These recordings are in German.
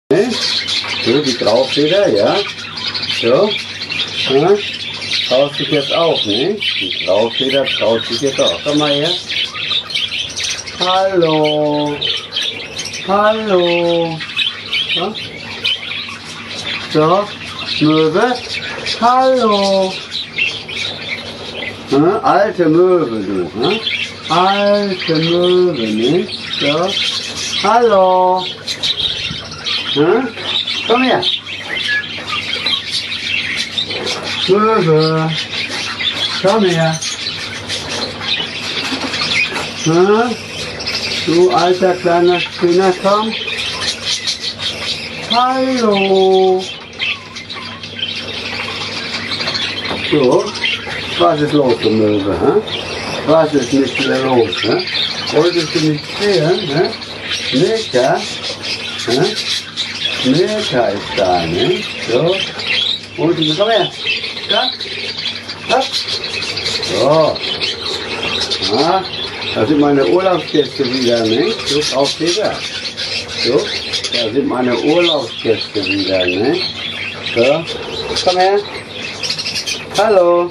Ne? So, die Graufeder, ja. So. Ja. Traut sich jetzt auch, ne? Die Graufeder traut sich jetzt auch. Komm mal her. Hallo. Hallo. So. So. Möwe. Hallo. Ja, alte Möwe, du. Ja? Alte Möwe, ne? So. Hallo. Ja? Komm her. Möwe. Komm her. Ja? Du alter kleiner Spinner, komm. Hallo. So. Was ist los, du Möwe? Hä? Was ist mit dir los? Hä? Wolltest du nicht sehen? Hä? Milka? Hä? Milka ist da, ne? So. Und du, komm her. Ja? Hopp. So. Ja, da sind meine Urlaubsgäste wieder, ne? So, Graufeder. So. Da sind meine Urlaubsgäste wieder, ne? So. Komm her. Hallo.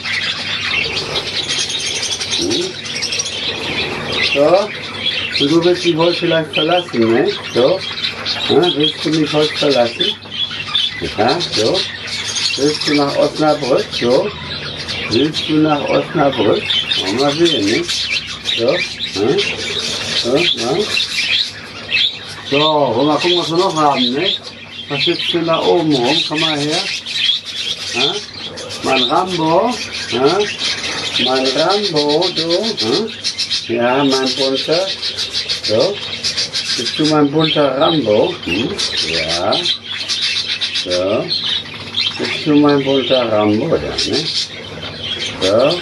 So. Und du willst mich heute vielleicht verlassen, ne? So. Ja, willst du mich heute verlassen? Ja, so. Willst du nach Osnabrück? So. Willst du nach Osnabrück? Mal sehen, ne? So. Ja. So, ja. So, wollen wir mal gucken, was wir noch haben, ne? Was sitzt denn da oben rum? Komm mal her. Ja? Mein Rambo. Ja? Mein Rambo, du. Ja, mein bunter. So. Bist du mein bunter Rambo? Ja. So. Bist du mein bunter Rambo, ja, ne? So.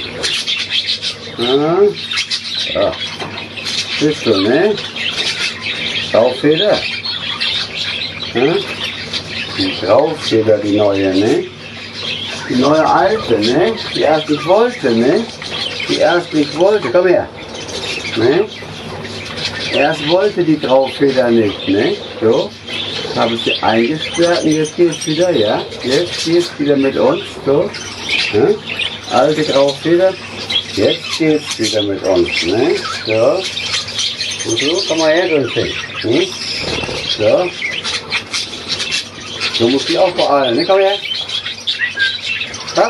Ja. So. Bist du, ne? Graufeder. Ja? Die Graufeder, die neue, ne? Die neue alte, ne? Die erst nicht wollte, ne? Die erst nicht wollte. Komm her. Ne? Erst wollte die Graufeder nicht, ne? So. Habe ich sie eingesperrt und jetzt geht's wieder, ja? Jetzt geht's wieder mit uns, so. Ja? Alte Graufeder. Jetzt geht's wieder mit uns, ne? So. Und so, komm mal her, Grünchen. Hm? So. So muss die auch beeilen, ne? Komm her. Hopp.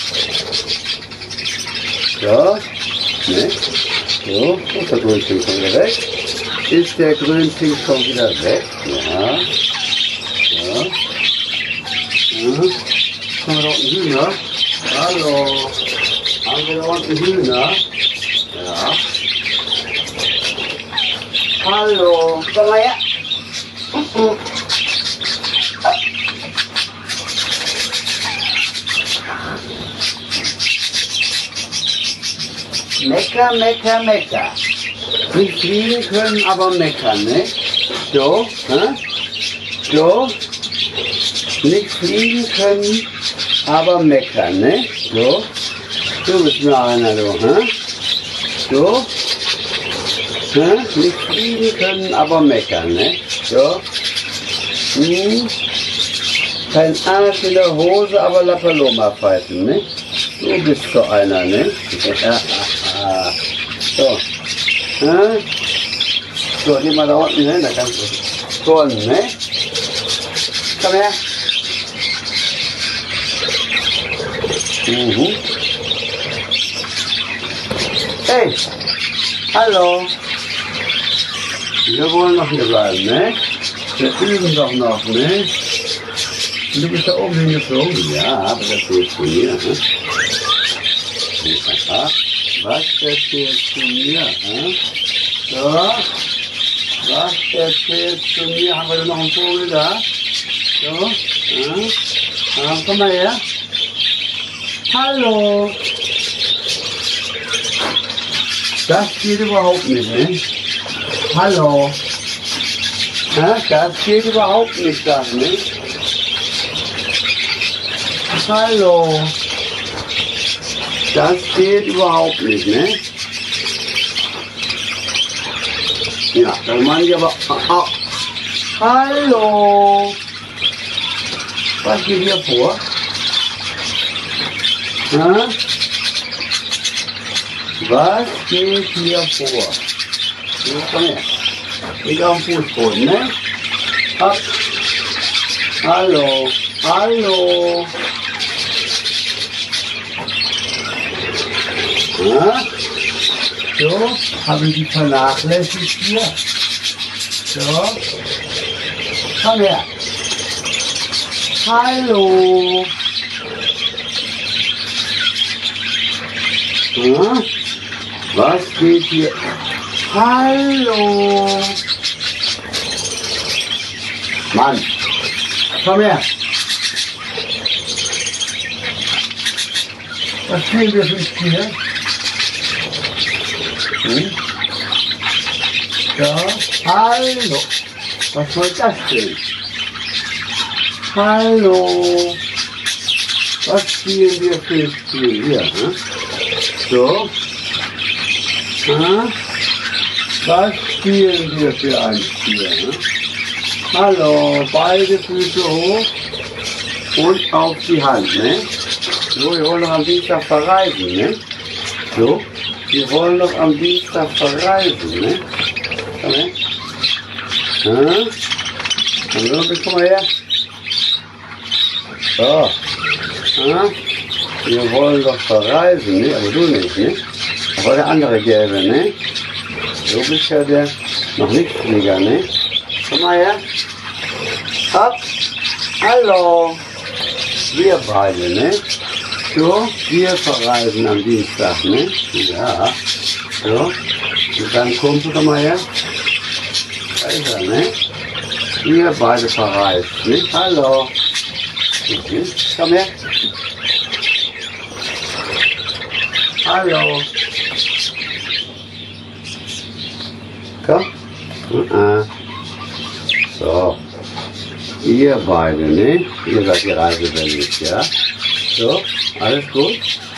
So. Ne? So. Ist der Grünchen schon wieder weg? Ist der Grünchen schon wieder weg? Ja. So. Ja. Haben wir da unten Hühner? Hallo. Haben wir da unten Hühner? Ja. Hallo. Komm mal her. Mecker, mecker, mecker. Nicht fliegen können, aber meckern, ne? So, hä? So. Nicht fliegen können, aber meckern, ne? So. Du bist mir einer, du, hä? So. Hä? Nicht fliegen können, aber meckern, ne? So. Hm. Kein Arsch in der Hose, aber La Paloma pfeifen, ne? Du bist so einer, ne? So. Ja. So, geh mal da unten hin, da kannst du scoren, ne? Komm her. Hey, hallo. Wir wollen noch hier bleiben, ne? Wir üben doch noch, ne? Du bist da oben hingeflogen? Ja, aber das geht zu mir, ne? Aha. Was erzählst du mir? Hä? So. Was erzählst du mir? Haben wir denn noch einen Vogel da? So. Ja. Komm mal her. Hallo. Das geht überhaupt nicht, ne? Hallo. Ja, das geht überhaupt nicht, das, ne? Hallo. Das geht überhaupt nicht, ne? Ja, dann meine ich aber, Hallo. Was geht hier vor? Na? Was geht hier vor? So, komm her. Leg auf den Fußboden, ne? Hopp. Hallo. Hallo. Ja? So, habe ich die vernachlässigt hier. So. Komm her. Hallo. Ja? Was geht hier? Hallo. Mann. Komm her. Was spielen wir für ein Spiel? Ja, hallo. Was soll das denn? Hallo. Was spielen wir für ein Spiel hier? Ne? So. Was spielen wir für ein Spiel? Ne? Hallo. Beide Füße hoch und auf die Hand. Ne? So, wir wollen noch am Dienstag verreisen. Ne? So. Wir wollen doch am Dienstag verreisen, ne? Komm her. Komm mal her. So. Wir wollen doch verreisen, ne? Aber du nicht, ne? Aber der andere Gelbe, ne? Du bist ja der noch Nichtflieger, ne? Komm mal her. Hopp. Hallo. Wir beide, ne? So, wir verreisen am Dienstag, ne? Ja. So. Und dann Kumpel, komm mal her. Da ist er, ne? Wir beide verreisen, ne? Hallo. Okay. Komm her. Hallo. Komm. So. Ihr beide, ne? Ihr seid die Reisewelle, ja? So, alles gut?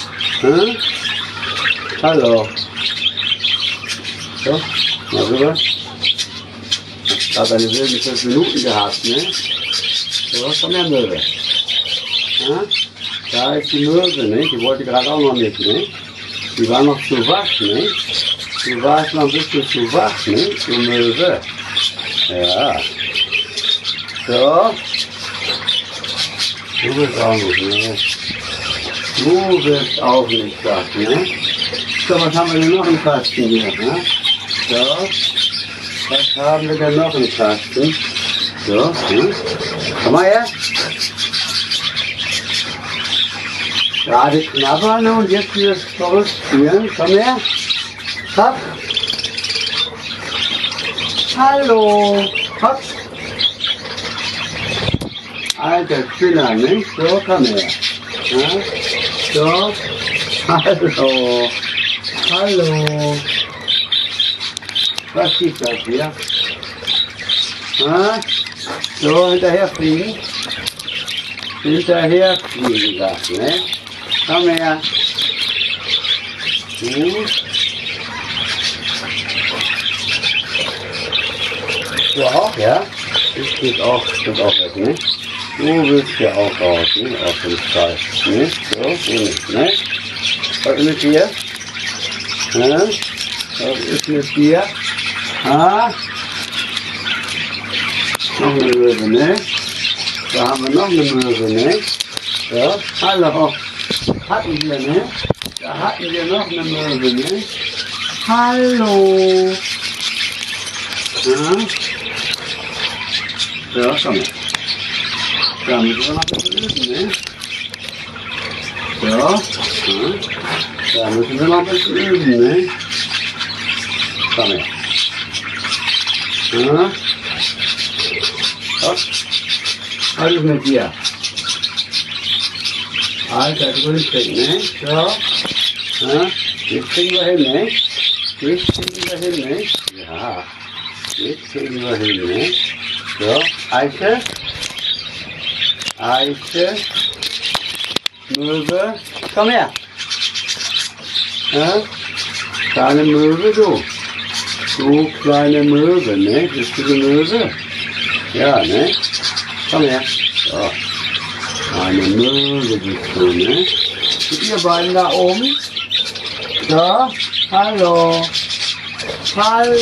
Hallo. So, mal rüber. Ich habe eine wilde 5 Minuten gehabt, ne? So, komm her, Möwe. Da ist die Möwe, ne? Die wollte gerade auch noch mit, ne? Die war noch zu wach, ne? Du warst noch ein bisschen zu wach, ne? Du Möwe. Ja. So. Du bist auch nicht, ne? Du bist auch nicht das, ne? So, was haben wir denn noch im Kasten hier, ne? So. Was haben wir denn noch im Kasten? So, Komm mal her. Gerade knabbern und jetzt wieder verrückt spielen. Komm her. Hopp. Hallo. Hopp. Alter Spinner, nicht? So, komm her. Ja? So. Hallo. Hallo. Was ist das hier? Ja? So, hinterher fliegen. Hinterher fliegen, das, ne? Komm her. Gut. Du auch, ja? Das geht auch weg, ne? Du willst ja auch raus, ne? Aus dem Kreis, ne? So, du nicht, ne? Was ist mit dir? Ne? Was ist mit dir? Noch eine Möwe, ne? Da haben wir noch eine Möwe, ne? So, hallo. Hatten wir, ne? Da hatten wir noch eine Möwe, ne? Hallo. Ja, komm her. Da müssen wir noch ein bisschen üben, ne? Ja. Da müssen wir noch ein bisschen üben, ne? Komm her. Hopp. Was ist mit dir? Alter Grünstück, ne? So. Jetzt kriegen wir hin, ne? Jetzt kriegen wir hin, ne? Ja. Jetzt kriegen wir hin, ne? So. Eiche. Eiche. Möwe. Komm her. Kleine Möwe, du. Du kleine Möwe, ne? Bist du eine Möwe? Ja, ne? Komm her. So. Eine Möwe bist du, ne? Und ihr beiden da oben. So. Hallo. Hallo.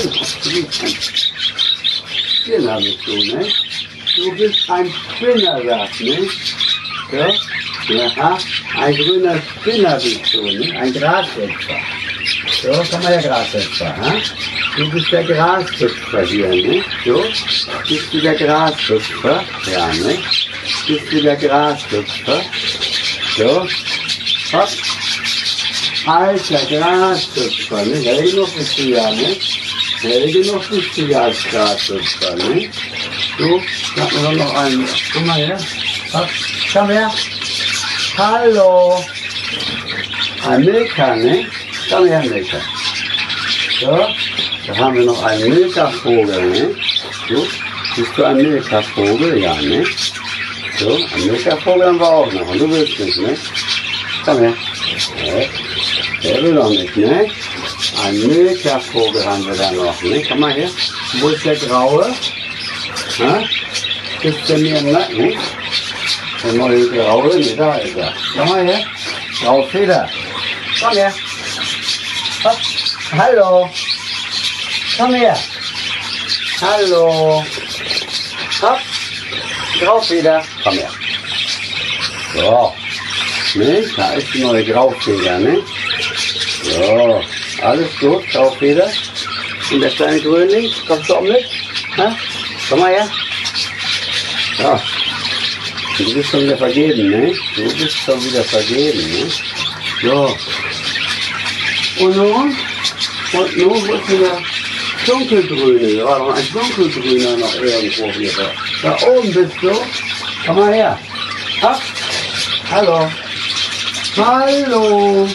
Spinner bist du, ne? Du bist ein Spinner, sagt, ne? So. Ja, ein grüner Spinner bist du, ne? Ein Grashüpfer. So, komm mal her, Grashüpfer, ha? Du bist der Grashüpfer hier, ne? So, bist du der Grashüpfer? Ja, ne? Bist du der Grashüpfer? So, hopp. Alter Grashüpfer, ne? Hell genug bist du ja, ne? Hell genug bist du ja als Grashüpfer, ne? So, sag mir doch noch einen. Komm mal her. Hopp, komm her. Hallo. Ein Milka, ne? Komm her, Milka. So, da haben wir noch einen Milka-Vogel, ne? So, bist du ein Milka-Vogel? Ja, ne? So, ein Milka-Vogel haben wir auch noch. Und du willst nicht, ne? Komm her. Ja, der will doch nicht, ne? Ein Milka-Vogel haben wir da noch, ne? Komm mal her. Wo ist der Graue? Ha? Ist der mir im Nacken? Der neue Graue? Ne, da ist er. Komm mal her. Graufeder. Komm her. Hopp. Hallo. Komm her. Hallo. Hopp. Graufeder. Komm her. So. Ne? Da ist die neue Graufeder, ne? So. Alles gut, Graufeder. Und der kleine Grünling. Kommst du auch mit? Ha? Komm mal her. So. Du bist schon wieder vergeben, ne? Du bist schon wieder vergeben, ne? So. Und nun? Und nun wird wieder dunkelgrüne. Da war noch ein dunkelgrüner noch irgendwo hier. Da oben bist du. Komm mal her. Hopp. Hallo. Hallo.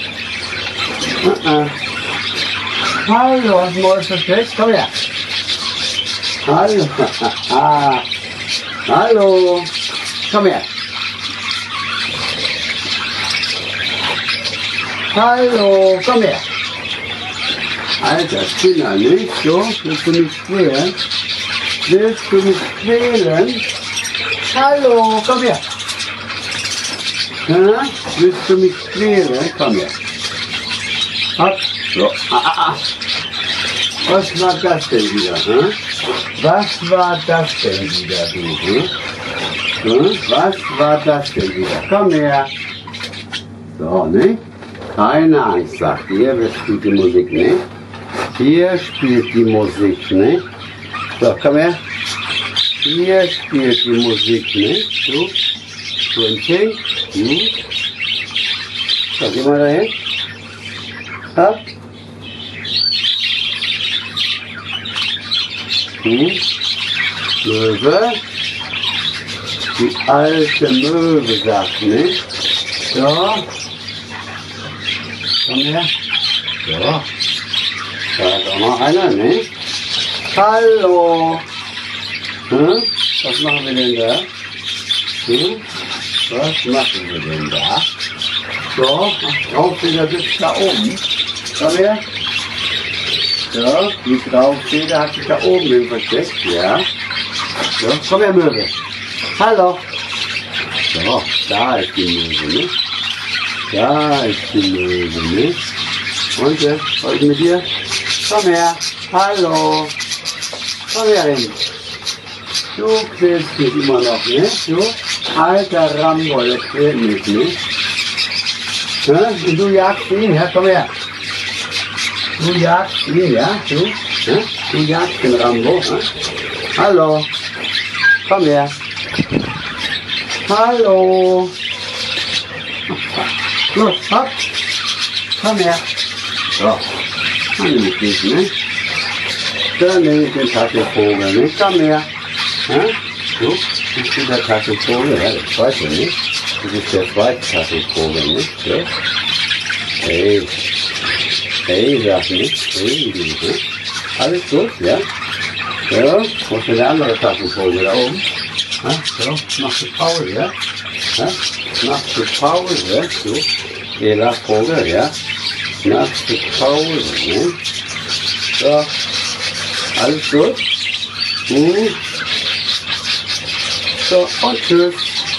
Hallo, hast du Neues versteckt? Komm her. Hallo. Hallo. Komm her. Hallo, komm her. Alter Spinner, nicht so? Willst du mich quälen? Willst du mich quälen? Hallo, komm her. Ja? Willst du mich quälen? Komm her. Hopp. So. Was war das denn wieder? Hm? Was war das denn wieder, du? Hm? Was war das denn wieder? Komm her. So, ne? Keine Angst, sagt ihr. Wer spielt die Musik, ne? Hier spielt die Musik, ne? So, komm her. Hier spielt die Musik, ne? So. So ein Pink. Hm? So, geh mal dahin. Hopp. Möwe. Die alte Möwe sagt, ne? So. Komm her. So. Da ist auch noch einer, ne? Hallo. Hm? Was machen wir denn da? Hm? Was machen wir denn da? So, Graufeder sitzt da oben. Komm her. So, die Graufeder hat sich da oben hin versteckt, ja. So, komm her, Möwe. Hallo. So, da ist die Möwe, ne? Da ist die Möwe, ne? Und, was ist mit dir? Komm her. Hallo. Komm her hin. Du quälst mich immer noch, ne? Du, alter Rambo, der quält mich, ne? Ja? Und du jagst ihn, ja? Komm her. Du jagst ihn, ja? Du, ja? Du jagst den Rambo, ja? Hallo. Komm her. Hallo. Los, hopp. Komm her. So. Dann nehme ich dich, ne? Dann nehme ich den Taschenvogel, ne? Komm her. Ja? So, bist du der Taschenvogel? Ja, der zweite, ne? Du bist der zweite Taschenvogel, ne? So. Hey. Hey, sag nicht. Hey, ne? Alles gut, ja? Ja, wo ist denn der andere Taschenvogel da oben? Ja? So, machst du Pause, ja? Ja? Machst du Pause, ja? So. Jeder Vogel, ja? Machst du Pause, ne? So. Alles gut? So, und tschüss.